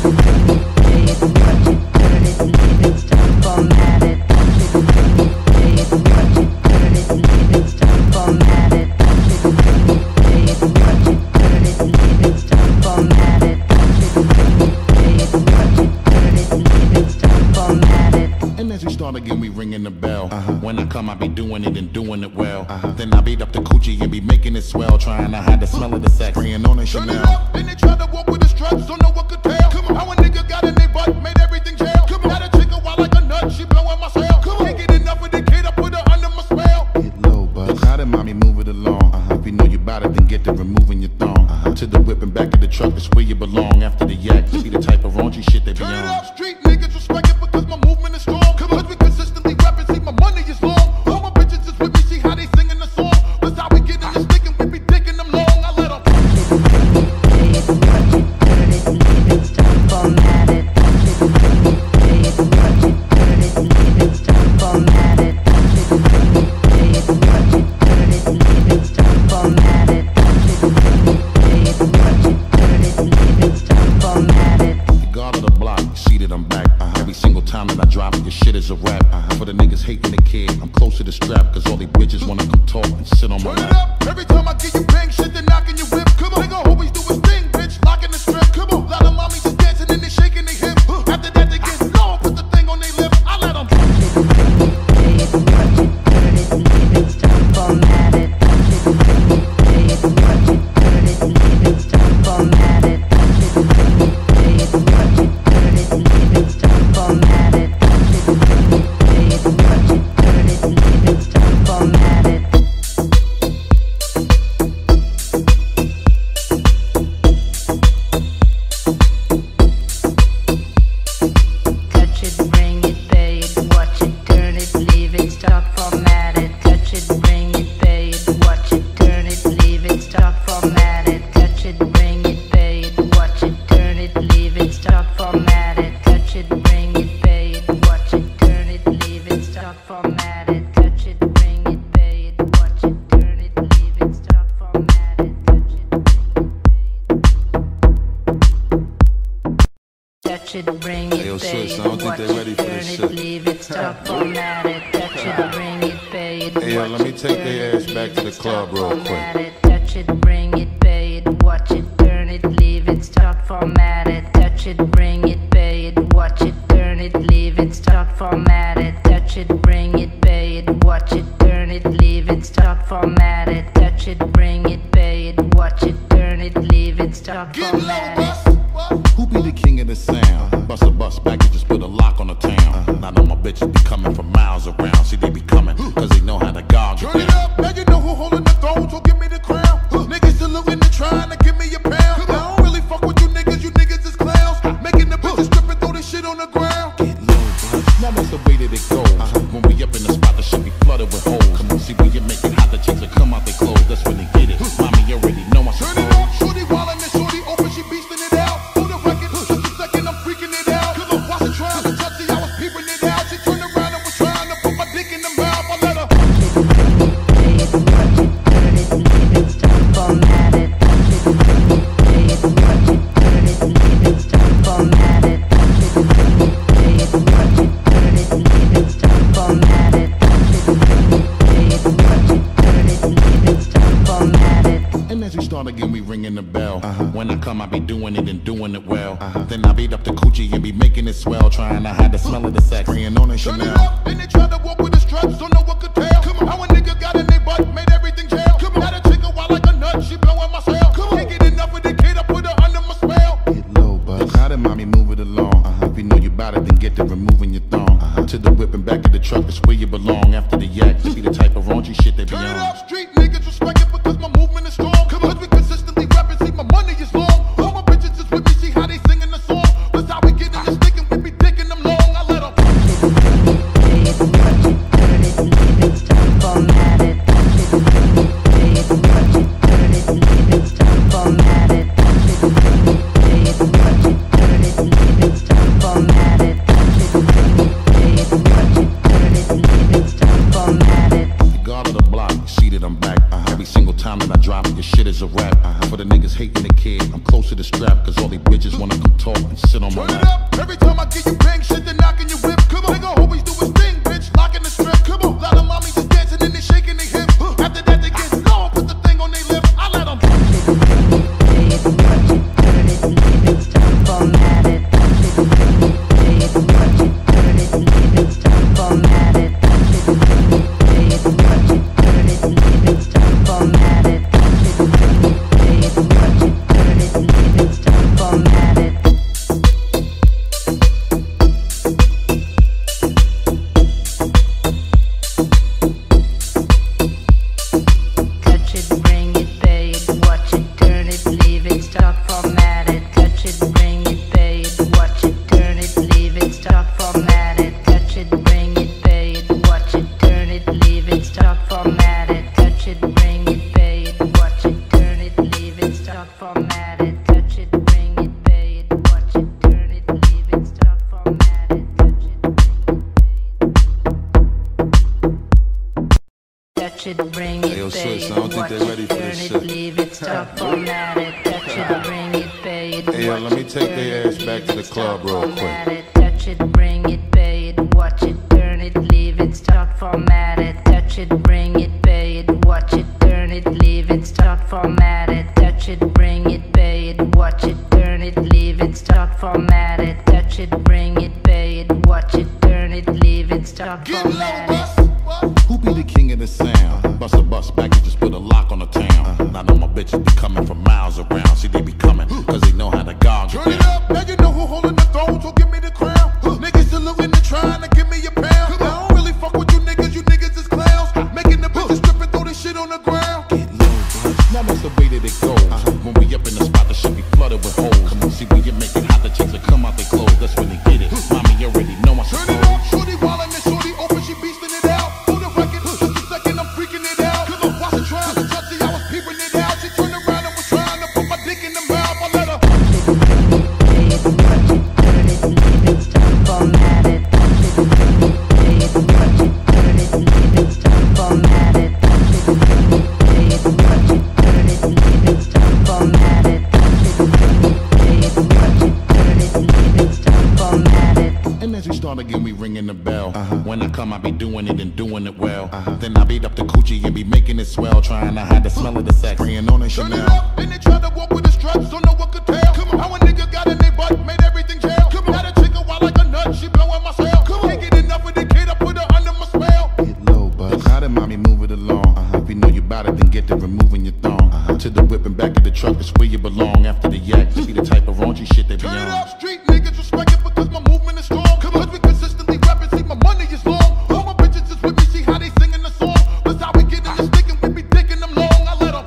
Pay it, watch it, turn it, leave it, stop, format it, touch it, bring it, pay it, watch it, turn it, leave it, stop, format it, touch it, bring it, pay it, watch it, turn it, leave it, stop, format it, touch it, bring it, pay it, watch it, turn it, leave it, stop, format it. And as we start again, we ringing the bell. When I come, I be doing it and doing it well. Then I beat up the coochie and be making it swell. Trying to hide the smell of the sex. Spraying on a Turn it Chanel. up, then they try to walk with the struts, don't know what could tell. Come on, how a nigga got in their butt, made everything jail. Come on, got a chick a wild like a nut, she blowing my cell. Come on, can't get enough of the kid, I put her under my spell. Get low, bud. How did mommy move it along? If you know you bout it, then get to removing your thong. To the whip and back of the truck, that's where you belong. After the yak, you be the type of raunchy shit they be Turn it on. up, street niggas respect it because my movement is strong. Come on, we consistently rapping, see my money is long. All my bitches is with me, see how they singing the song. That's how we get in the stick and we be dicking them long. I let them. Pay it, watch it, turn it, leave it, stop, format it, touch it, bring it, pay it, watch it, turn it, leave it, stop, format it, touch it, bring it, pay it, watch it, turn it, leave it, stop, format it, touch it, bring it, pay it, watch it, turn it, leave it, stop, format it. The guard of the block, see that I'm back. Every single time that I drop it, your shit is a rap. For the niggas hating the kid, I'm close to the strap. Cause all they bitches wanna come talk and sit on my Turn it lap. up, every time I get you bang shit, they're knocking your whip. Come on, nigga always do his thing, bitch, locking the strip. Come on, lot of mommies just dancing and they shaking their hip. After that they get low, put the thing on their lip. I let them. Pay it, watch it, turn it, leave it, stop, format it, touch it, bring it, pay it, watch it, turn it, leave it, stop, format it, touch it, bring it, pay it, watch it, turn it, leave it, stop, format it, touch it, bring it, pay it, watch it, turn it, leave it, stop, format it. Touch it, bring it, pay it, watch it, turn it, leave it, stop, format it. Touch it, bring it, pay it, watch it, turn it, leave it, stop, format it. Touch it, bring it, pay it, watch it, turn it, leave it, stop, format it. Touch it, bring it, pay it, watch it, turn it, leave it, stop, format it. Touch it, bring it, pay it, watch it, turn it, leave it, stop, format it. Touch it, Touch it, bring Hey, it, yo, pay sis, it, I don't think watch they it, ready for turn this it, shit. leave it, stop, format it. Touch it, bring it, pay it, Hey, yo, watch let me it, take turn their it, ass back leave to the it, stop, club real quick. format it. Touch it, bring it, pay it, watch it, turn it, leave it, stop, format it. Touch it, bring it, pay it, watch it, turn it, leave it, stop, format it. Touch it, bring it, pay it, watch it, turn it, leave it, stop, format it. Touch it, bring it, pay it, watch it, turn it, leave it, stop, Get low, format it. bus. Who be the king of the sound? Bust a bus back and just put a lock on the town. Now know my bitches be coming from miles around. See, they be coming, cause they know how to gouge it Turn it down. up, now you know who holding the throne, so give me the crown. Niggas saluting and trying to give me a pound. I don't really fuck with you niggas, you niggas is clowns. Making the bitches strip and throw this shit on the ground. Get low, bud. Now that's the way that it goes. When we up in the spot, the shit be flooded with holes. Come on, see, when you make it hot, the chicks will come out the bell. Uh-huh. When I come, I be doing it and doing it well. Uh-huh. Then I beat up the coochie and be making it swell, trying to hide the smell of the sex. Spraying on a Turn it Chanel. up, then they try to walk with the straps, don't know what could tell. Come on. How a nigga got in their butt, made everything jail. Come on. Got a chick a while like a nut, she blowing my cell. Come on. Can't get enough of the kid, I put her under my spell. Get low, bud. How did mommy move it along? Uh-huh. If you know you bout it, then get to removing your thong. Uh-huh. To the whip and back of the truck, that's where you belong. After the yak, to be the type of raunchy shit they be Turn on. it up, street niggas respect it because my movement is strong. Come on. Cause we consistently rap and see my money is long. All my bitches is with me, see how they singing the song. That's how we get in the stick and we be dicking them long. I let them. God of the block, see that I'm back. Uh-huh. Every single time that I drop it, your shit is a rap. Uh-huh. For the niggas hating the kid, I'm close to the strap. Cause all these bitches wanna come talk and sit on my Turn it lap. up, every time I get you bang shit, they're knocking your whip. Come on, nigga always do his thing, bitch, locking the strip. Come on, lot of mommies just dancing and they shaking their hips. After that they get low, put the thing on their lip. I let them. Touch it, bring it, pay it, watch it, turn it, leave it, stop, format it. Touch it, bring it, pay it, watch it, turn it, leave it, stop, format it. Touch it, bring it, pay it, watch it, turn it, leave it, stop, format it. Touch it, bring it, pay it, watch it, turn it, leave it, stop, format it. Touch it, bring it, pay it, watch it, turn it, leave it, stop, format it. Touch it, Touch it, bring it, Hey, yo, pay sis, it, I don't think watch they it, ready for turn this it, shit. leave it, stop, format it. Touch it, bring it, pay it, Hey, yo, watch let me it, take turn their it, ass back leave to the it, club stop, real quick. format it. Touch it, bring it, pay it, watch it, turn it, leave it, stop, format it. Touch it, bring it, pay it, watch it, turn it, leave it, stop, format it. Touch it, bring it, pay it, watch it, turn it, leave it, stop, format it. Touch it, bring it, pay it, watch it, turn it, leave it, stop, Get low, format it. bus, bus. Who be the king of the sound? Bust a bus back and just put a lock on the town. I know my bitches be coming from miles around. See, they be coming, cause they know how to gog it Turn it down. up, now you know who holding the throne, so give me the crown. Niggas saluting and trying to give me a pound. I don't really fuck with you niggas, you niggas is clowns. Making the bitches strip and throw this shit on the ground. Get low, bud. Now that's the way that it goes. Uh-huh. When we up in the spot, the shit be flooded with holes. Come on, see, when you make it hot, the chicks will come out their clothes. That's when they get it. Mommy, you already know I Turn suppose. it up, shorty wildin' and shorty open, she beastin' it out. Hold the record, just a second, I'm freaking it out. Cause I wasn't trying to touch it, I was peeping it out. She turned around and was trying to put my dick in the mouth. I let her. And as we start again, we ringing the bell. Uh-huh. When I come, I be doing it and doing it well. Uh-huh. Then I beat up the coochie and be making it swell, trying to hide the smell of the sex. Spraying on a Turn it Chanel. up, then they try to walk with the straps, don't know what could tell. Come on. How a nigga got in their butt, made everything jail. Come on. Got a chick a while like a nut, she blowing my cell. Come on. Can't get enough of the kid, I put her under my spell. Get low, bud. How did mommy move it along? Uh-huh. If you know you bout it, then get to removing your thong. Uh-huh. To the whip and back of the truck, that's where you belong. After the yak, to be the type of raunchy shit they be Turn it on. up, street niggas respect it because my movement is strong. Come on. Cause we consistently rap and see my money is long. All my bitches is with me, see how they singing the song. That's how we get in the stick and we be dicking them long. I let them.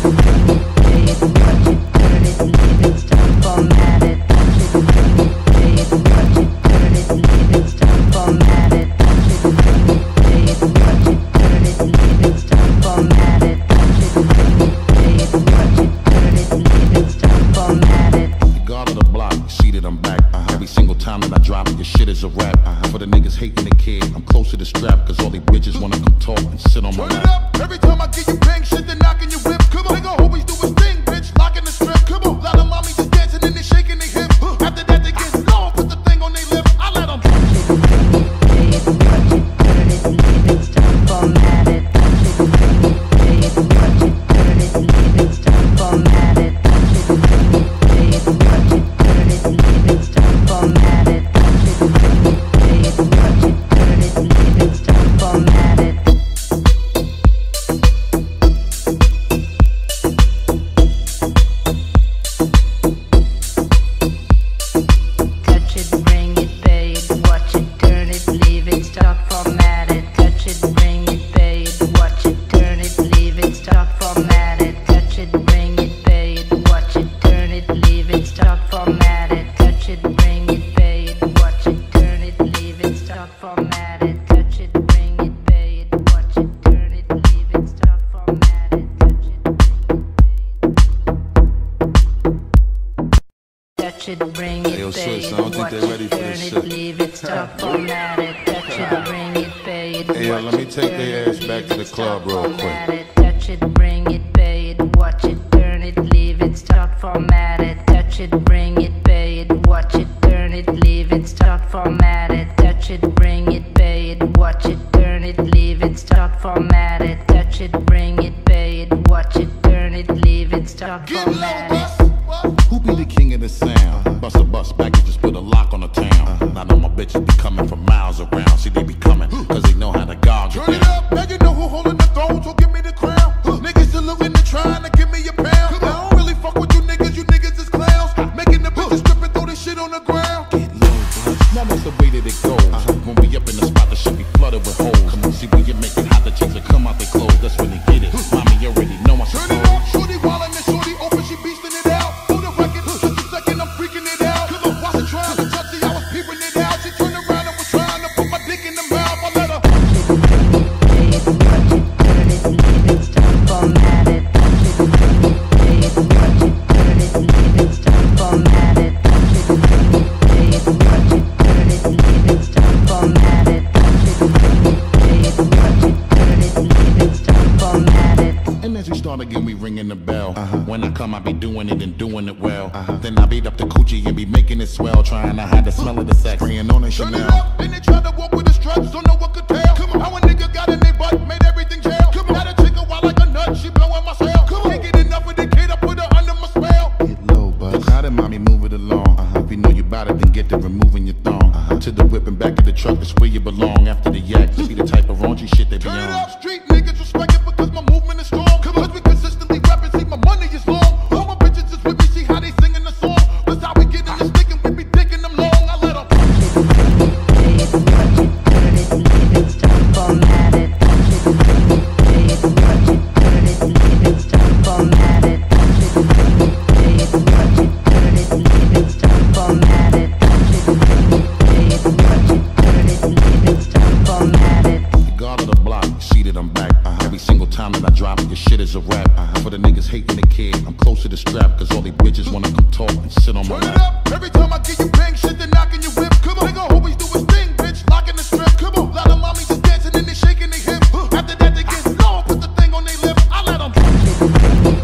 The God of the block, see that I'm back. Uh-huh. Every single time that I drop it, your shit is a rap. Uh-huh. For the niggas hating the kid, I'm close to the strap. Cause all these bitches wanna come talk and sit on my Turn it lap. up, every time I get you bang shit, they're knocking your whip. Come on, nigga always do his thing, bitch, locking the strip. Come on, lot of mommies just dancing and they shaking their hips. After that they get low, put the thing on their lip. I let them. Format it. touch it, bring it, Hey, yo, pay sis, it, I don't think watch they it, ready for turn this it, shit. leave it, stop, format it, touch it, bring it, pay it, Hey, yo, watch let me it, take turn their it, ass back leave to the it, club stop, real quick. format it, touch it, bring it, pay it, watch it, turn it, leave it, stop, format it, touch it, bring it, pay it, watch it, turn it, leave it, stop, format it, touch it, bring it, pay it, watch it, turn it, leave it, stop, format it, touch it, bring it, pay it, watch it, turn it, leave it, stop, Get low, format it. bus. Who be the king of the sound? Bust a bus back and just put a lock on the town. Now know my bitches be coming from miles around. See, they be coming, cause they know how to gouge Turn you it down. up, now you know who holding the throne, so give me the crown. Niggas saluting and trying to give me a pound. I don't really fuck with you niggas, you niggas is clowns. Making the bitches strip and throw this shit on the ground. Get low, bus. Now that's the way that it goes. When we up in the spot, the shit be flooded with holes. Come on, see, when you make it hot, the chicks will come out their clothes. That's when they get it. Mommy, you already know I'm Turn it supposed. up, shorty wildin' and shorty open, she beastin' it out. Hold the record, just a second, I'm freaking it out. Cause I wasn't trying to touch it, I was peeping it out. She turned around and was trying to put my dick in the mouth. I let her. And as we start again, we ringing the bell. When I come, I be doing it and doing it well. Then I beat up the coochie and be making it swell. Trying to hide the smell of the sex. Spraying on a Turn it Chanel. up, then they try to walk with the struts, don't know what could tell. Come on, how a nigga got in their butt, made everything jail. Come on, got a chick a wild like a nut, she blowing my cell. Come on, can't get enough of the kid, I put her under my spell. Get low, bus. Now that mommy, move it along. If you know you bout it, then get to removing your thong. To the whip and back of the truck, that's where you belong. After the yak, to be the type of raunchy shit they be Turn it on. up, street niggas respect it because my movement is strong. Come on, cause we consistently rapping, see my money is long. All my bitches is with me, see how they singing the song. That's how we get in this stick and we be digging them long. I let them. The guard of the block, see that I'm back. Every single time that I drop it, your shit is a rap. For the niggas hating the kid, I'm close to the strap. Cause all they bitches wanna come talk and sit on my Turn it lap. up, every time I get you bang shit, they knocking your whip. Come on, nigga always do his thing, bitch, locking the strip. Come on, lot of mommies just dancing and they shaking their hips. After that they get low, put the thing on their lips. I let them.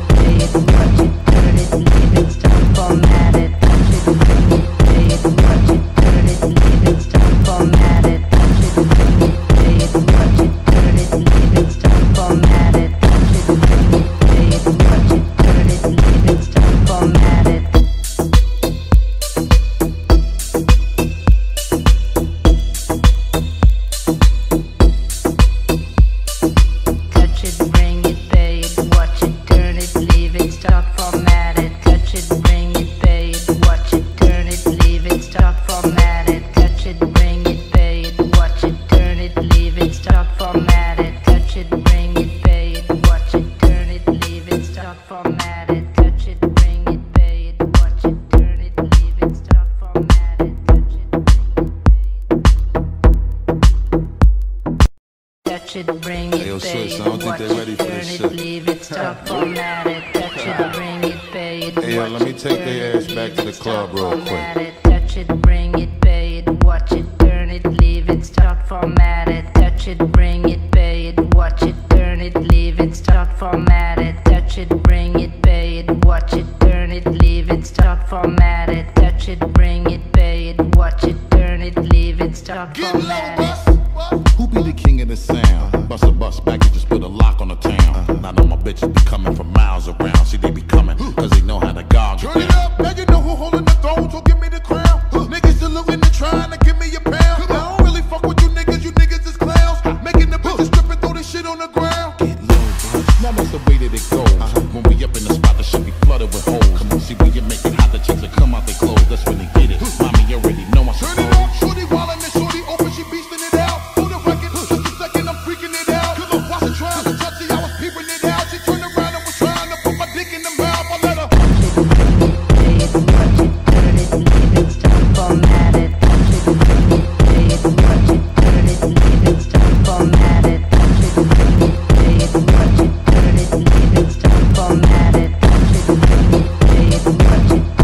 Touch it, bring it, pay it, watch it, turn it, leave it, stop, format it. Touch it, bring it, pay it, watch it, turn it, leave it, stop, format it. Touch it, bring it, pay it, watch it, turn it, leave it, stop, format it. Touch it, bring it, pay it, watch it, turn it, leave it, stop, format it. Touch it, bring it, pay it, watch it, turn it, leave it, stop, format it. Touch it, Touch it, bring Hey, it, yo, pay sis, it, I don't think watch they it, ready for turn this it, shit. leave it, stop, format it. Touch it, bring it, pay it, Hey, yo, watch let me it, take turn their it, ass back leave to it, the stop, club real quick. format it. Touch it, bring it, pay it, watch it, turn it, leave it, stop, format it. Touch it, bring it, pay it, watch it, turn it, leave it, stop, format it. Touch it, bring it, pay it, watch it, turn it, leave it, stop, format it. Touch it, bring it, pay it, watch it, turn it, leave it, stop, Get low, format it. bus. What? Who be the king of the sound? Bust a bus back and just put a lock on the town. Now know my bitches be coming from miles around. See, they be coming, cause they know how to gouge you Turn it down. up, now you know who holding the throne, so give me the crown. Niggas saluting and trying to give me a pound. I don't really fuck with you niggas, you niggas is clowns. Making the bitches strip and throw this shit on the ground. Get low, bus. Now that's the way that it goes. When we up in the spot, the shit be flooded with holes. Come on, see, when you make it hot, the chicks will come out their clothes. That's when they get it. Mommy, you already know I'm Turn it supposed. up, shorty wildin' and shorty open, she beastin' it out. Hold the record, just a second, I'm freaking it out. Cause I wasn't trying to touch it, I was peeping it out. She turned around and was trying to put my dick in the mouth. I let her. Format it. Format it.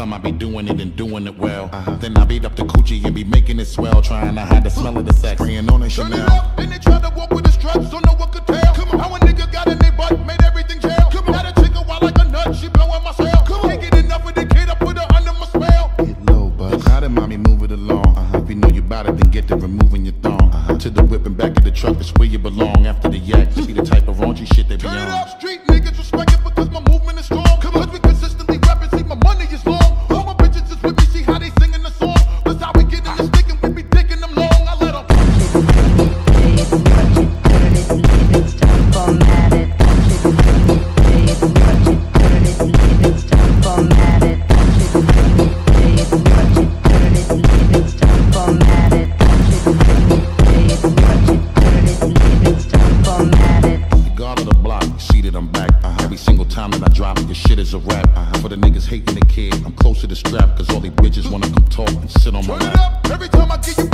time I be doing it and doing it well. Uh-huh. Then I beat up the coochie and be making it swell, trying to hide the smell of the sex, spraying on a Turn it Chanel. up, then they try to walk with the struts, so no one could tell. Come on. How a nigga got in their butt, made everything jail. Come on. Got a chick a wild like a nut, she blowing my cell. Come on. Can't get enough of the kid, I put her under my spell. Get low, bud. How did mommy move it along? Uh-huh. If you know you bout it, then get to removing your thong. Uh-huh. To the whip and back of the truck, it's where you belong. After the yak, to be the type of raunchy shit they be Turn on. it up, street niggas respect it because my movement is strong. Come on. Cause we consistently rapping, see my money is long. All my bitches is with me, see how they singing the song. That's how we get in the stick and we be dicking them long. I let them Play it, watch it, turn it, leave it, stop, format it. Watch it, play it, watch it, turn it, leave it, stop, format it. Watch it, play it, watch it, turn it, leave it, stop, format it. Watch it, play it, watch it, turn it, leave it, stop, format it. The guard of the block, you see that I'm back. Uh-huh. Every single time that I drop it, your shit is a rap. Uh-huh. For the niggas hating the kid, I'm close to the strap, cause all these bitches wanna come talk and sit on my turn it lap. up. Every time I get you